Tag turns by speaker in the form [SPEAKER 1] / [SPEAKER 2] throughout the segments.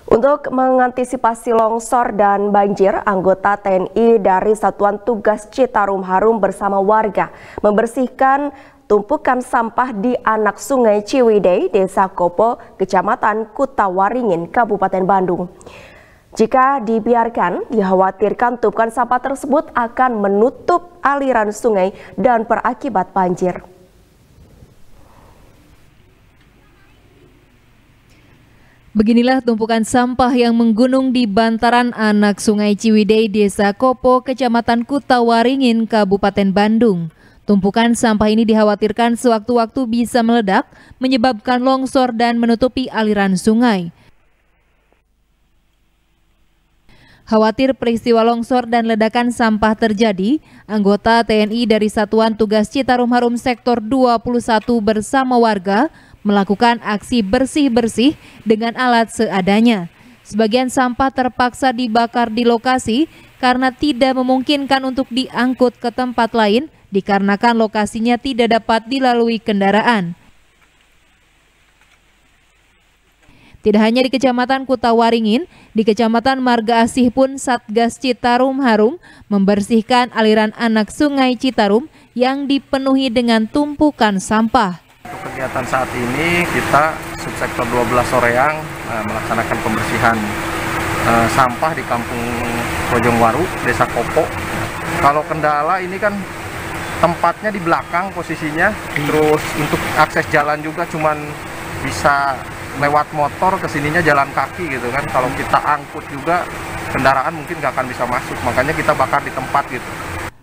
[SPEAKER 1] Untuk mengantisipasi longsor dan banjir, anggota TNI dari Satuan Tugas Citarum Harum bersama warga membersihkan tumpukan sampah di anak Sungai Ciwidey, Desa Kopo, Kecamatan Kutawaringin, Kabupaten Bandung. Jika dibiarkan, dikhawatirkan tumpukan sampah tersebut akan menutup aliran sungai dan berakibat banjir.
[SPEAKER 2] Beginilah tumpukan sampah yang menggunung di bantaran anak Sungai Ciwidey, Desa Kopo, Kecamatan Kutawaringin, Kabupaten Bandung. Tumpukan sampah ini dikhawatirkan sewaktu-waktu bisa meledak, menyebabkan longsor dan menutupi aliran sungai. Khawatir peristiwa longsor dan ledakan sampah terjadi, anggota TNI dari Satuan Tugas Citarum Harum Sektor 21 bersama warga melakukan aksi bersih-bersih dengan alat seadanya. Sebagian sampah terpaksa dibakar di lokasi karena tidak memungkinkan untuk diangkut ke tempat lain dikarenakan lokasinya tidak dapat dilalui kendaraan. Tidak hanya di Kecamatan Kutawaringin, di Kecamatan Marga Asih pun Satgas Citarum Harum membersihkan aliran anak Sungai Citarum yang dipenuhi dengan tumpukan sampah.
[SPEAKER 3] Untuk kegiatan saat ini kita subsektor 12 Soreang melaksanakan pembersihan sampah di Kampung Bojongwaru, Desa Kopo. Kalau kendala ini kan tempatnya di belakang posisinya, terus untuk akses jalan juga cuman bisa lewat motor, kesininya jalan kaki gitu kan. Kalau kita angkut juga kendaraan mungkin nggak akan bisa masuk, makanya kita bakar di tempat gitu.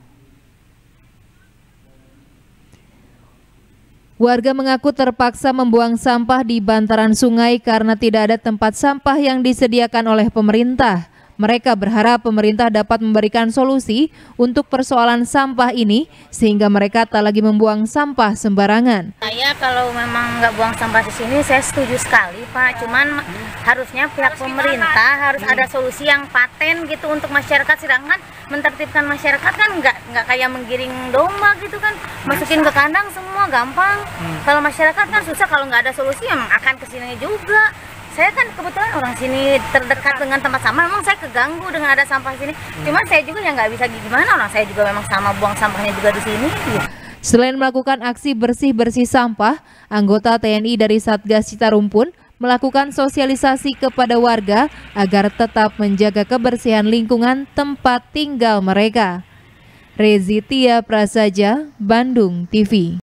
[SPEAKER 2] Warga mengaku terpaksa membuang sampah di bantaran sungai karena tidak ada tempat sampah yang disediakan oleh pemerintah. Mereka berharap pemerintah dapat memberikan solusi untuk persoalan sampah ini sehingga mereka tak lagi membuang sampah sembarangan.
[SPEAKER 4] Saya kalau memang nggak buang sampah di sini saya setuju sekali Pak. Cuman harusnya pihak pemerintah harus ada solusi yang paten gitu untuk masyarakat. Sedangkan mentertibkan masyarakat kan nggak kayak menggiring domba gitu kan. Masukin ke kandang semua gampang. Kalau masyarakat kan susah, kalau nggak ada solusi memang akan kesini juga. Saya kan kebetulan orang sini terdekat dengan tempat sampah, memang saya keganggu dengan ada sampah sini. Cuman saya juga ya nggak bisa gimana, orang saya juga memang sama buang sampahnya juga di sini.
[SPEAKER 2] Selain melakukan aksi bersih-bersih sampah, anggota TNI dari Satgas Citarum pun melakukan sosialisasi kepada warga agar tetap menjaga kebersihan lingkungan tempat tinggal mereka. Rezi Tia Prasaja, Bandung TV.